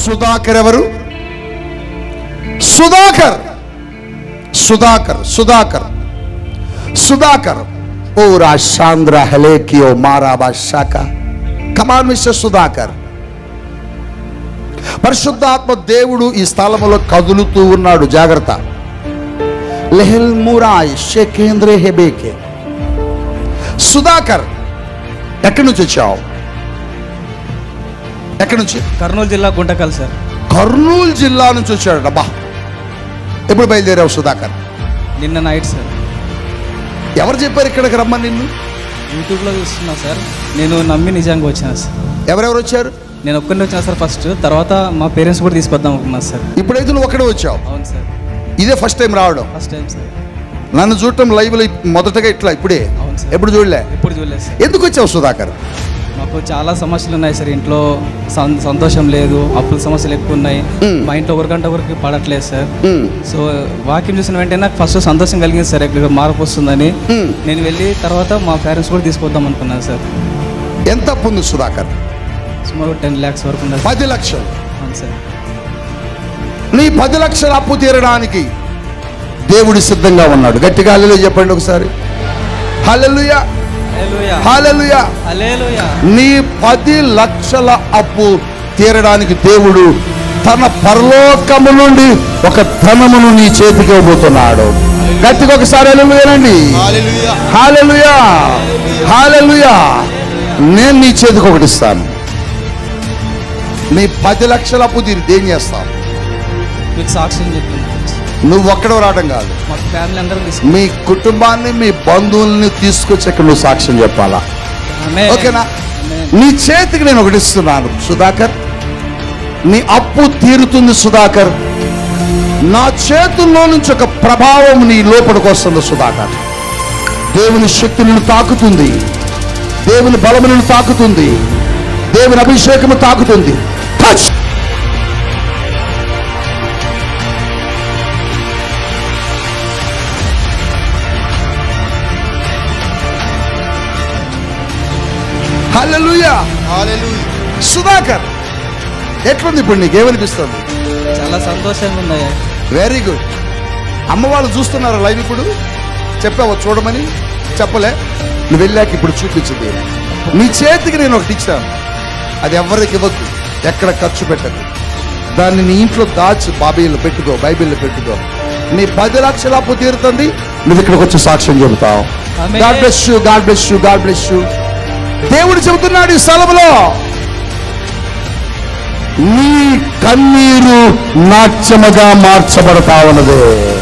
సుధాకర్ ఎవరు? సుధాకర్ సుధాకర్ సుధాకర్ సుధాకర్ ఓ రాశాంధ్ర హలేకియో మారాబా శాఖ. Come on mister Sudhakar. పరిశుద్ధాత్మ దేవుడు ఈ స్థలంలో కదులుతూ ఉన్నాడు. జాగ్రత్త. లెహెల్ మురాయ్ షేకేంద్రే హెబేకే. సుధాకర్ ఎక్కడి నుంచి వచ్చావు? ఎక్కడి నుంచి? కర్నూలు జిల్లా గుంటకల్ సార్. కర్నూలు జిల్లా నుంచి వచ్చాడు. అబ్బా, ఎప్పుడు బయలుదేరావు సుధాకర్? నిన్న నైట్ సార్. ఎవరు చెప్పారు ఇక్కడికి రమ్మని నిన్ను? యూట్యూబ్లో చూస్తున్నా సార్. నేను నమ్మి నిజంగా వచ్చాను సార్. ఎవరెవరు వచ్చారు? నేను ఒక్కరిని వచ్చినా సార్ ఫస్ట్. తర్వాత మా పేరెంట్స్ కూడా తీసుకొద్దాం అనుకున్నా సార్. ఇప్పుడైతే నువ్వు ఒక్కడే వచ్చావు? అవును సార్. ఇదే ఫస్ట్ టైం రావడం? First time sir. నన్ను చూడటం లైవ్లో మొదటగా ఇట్లా ఇప్పుడే? అవును సార్. ఎప్పుడు చూడలే? ఎప్పుడు చూడలేదు సార్. ఎందుకు వచ్చావు సుధాకర్? మాకు చాలా సమస్యలు ఉన్నాయి సార్. ఇంట్లో సంతోషం లేదు, అప్పుల సమస్యలు ఎక్కువ ఉన్నాయి. మా ఇంట్లో ఒకరికంటే ఒకరికి పడట్లేదు సార్. సో వాక్యం చూసిన వెంటనే నాకు ఫస్ట్ సంతోషం కలిగింది సార్, ఇక్కడ మార్పు వస్తుందని. నేను వెళ్ళి తర్వాత మా పేరెంట్స్ కూడా తీసుకొద్దాం అనుకున్నాను సార్. ఎంత అప్పు ఉంది సుధాకర్? సుమారు 10 lakhs వరకు ఉంది. 10 లక్షలు? అవును సార్. నీ 10 లక్షల అప్పు తీరడానికి దేవుడు సిద్ధంగా ఉన్నాడు. గట్టిగా హల్లెలూయా చెప్పండి ఒకసారి. హల్లెలూయా హల్లెలూయా హల్లెలూయా. నీ 10 లక్షల అప్పు తీరడానికి దేవుడు తన పరలోకము నుండి ఒక ధనమును నీ చేతికి ఇవ్వబోతున్నాడు. గట్టిగా ఒకసారి హల్లెలూయానండి. హల్లెలూయా హల్లెలూయా. నేను నీ చేతికి ఒకటి ఇస్తాను. నీ 10 లక్షల అప్పు తీరి ఏం చేస్తావు? మీకు సాక్ష్యం చెప్తున్నాను. నువ్వు ఒక్కడో రావడం కాదు, మా ఫ్యామిలీ అందరం మీ కుటుంబాన్ని మీ బంధువుల్ని తీసుకొచ్చి ఇక్కడ నువ్వు సాక్ష్యం చెప్పాలా? ఓకేనా? నీ చేతికి నేను ఒకటి ఇస్తున్నాను సుధాకర్. నీ అప్పు తీరుతుంది సుధాకర్. నా చేతుల్లో నుంచి ఒక ప్రభావం నీ లోపలికి వస్తుంది సుధాకర్. దేవుని శక్తి నిన్ను తాకుతుంది, దేవుని బలము నిన్ను తాకుతుంది, దేవుని అభిషేకము తాకుతుంది. టచ్. హల్లెలూయా హల్లెలూయా. సుధాకర్ ఎట్లుంది ఇప్పుడు? నీకేమనిపిస్తుంది? చాలా సంతోషంగా ఉన్నాయి. Very good. అమ్మ వాళ్ళు చూస్తున్నారా లైవ్? ఇప్పుడు చెప్పావు చూడమని? చెప్పలే? నువ్వు వెళ్ళాక ఇప్పుడు చూపించింది. నీ చేతికి నేను ఒకటి ఇచ్చాను, అది ఎవరికి ఇవ్వద్దు, ఎక్కడ ఖర్చు పెట్టదు. దాన్ని నీ ఇంట్లో దాచి బైబిల్లో పెట్టుకో, బైబిల్లో పెట్టుకో. నీ 10 లక్షల అప్పు తీరుతుంది. నువ్వు ఇక్కడికి వచ్చి సాక్ష్యం చెబుతావు. God bless you, God bless you, God bless you. దేవుడు చెబుతున్నాడు ఈ స్థలంలో, నీ కన్నీరు నాట్యముగా మార్చబడతా ఉన్నది.